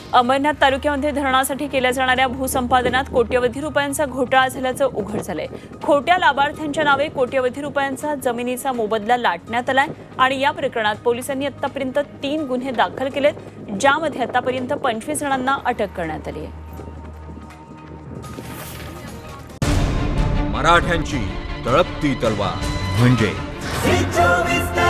अंबरनाथ तालुक्यामध्ये धरणासाठी केल्या जाणाऱ्या भूसंपादनात कोट्यवधी रुपयांचा घोटाळा झाल्याचं उघड झालंय। खोट्या लाभार्थ्यांच्या नावे कोट्यवधी रुपयांचा जमिनीचा मोबदला लाटण्यात आलाय आणि या प्रकरणात पोलिसांनी आतापर्यंत 3 गुन्हे दाखल केलेत, ज्यामध्ये आतापर्यंत 25 जणांना अटक करण्यात आली आहे। मराठ्यांची तळपती तलवार म्हणजे